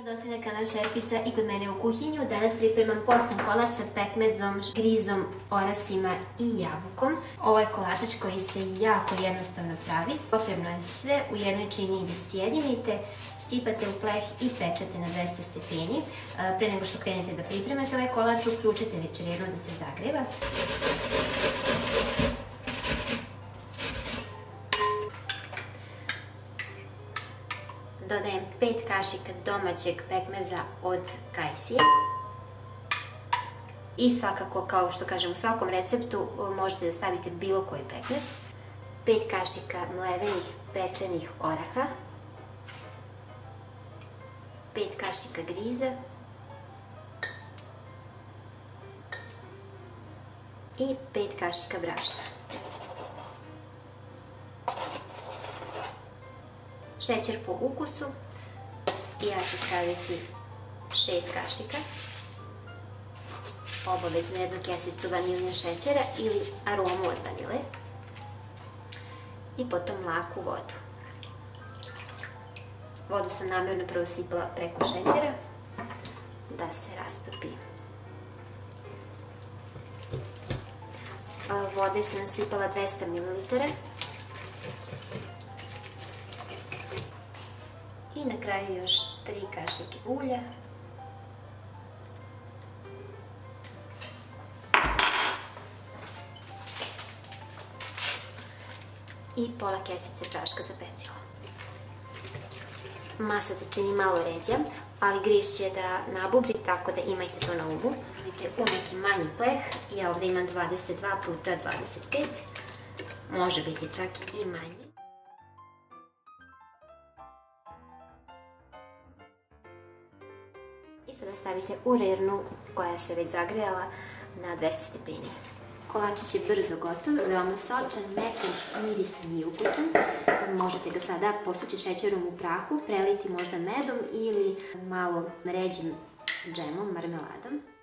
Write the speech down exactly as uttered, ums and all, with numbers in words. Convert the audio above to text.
Dobrodošli na kanal Šerpica i kod mene u kuhinju. Danas pripremam postan kolač sa pekmezom, grizom, orasima i jabukom. Ovo je kolačić koji se jako jednostavno pravi. Potrebno je sve u jednoj činiji da sjedinite, sipate u pleh i pečete na dvesta stepeni. Pre nego što krenete da pripremate ovaj kolač, uključite večerinu da se zagreva. Dodajem pet kašika domaćeg pekmeza od kajsije. I svakako, kao što kažem u svakom receptu, možete da stavite bilo koji pekmez. pet kašika mlevenih pečenih oraha. pet kašika griza. I pet kašika brašna. Šećer po ukusu i ja ću staviti šest kašika, obavezno jednu kesicu vanilje šećera ili aromu od vanile i potom mlaku vodu. Vodu sam namjerno prvo sipala preko šećera da se rastopi. Vode sam sipala dvesta mililitara. I na kraju još tri kašike ulja. I pola kesice praška za pecivo. Masa se čini malo ređa, ali griž će da nabubri, tako da imajte to na umu. Vidite, u neki manji pleh, ja ovdje imam dvadeset dva puta dvadeset pet, može biti čak i manji. I sada stavite u rernu koja se već zagrejala na dvesta stepeni. Kolačić je brzo gotov, veoma sočan, mekan, mirisan i ukusan. Možete ga sada posući šećerom u prahu, preliti možda medom ili malo ređim džemom, marmeladom.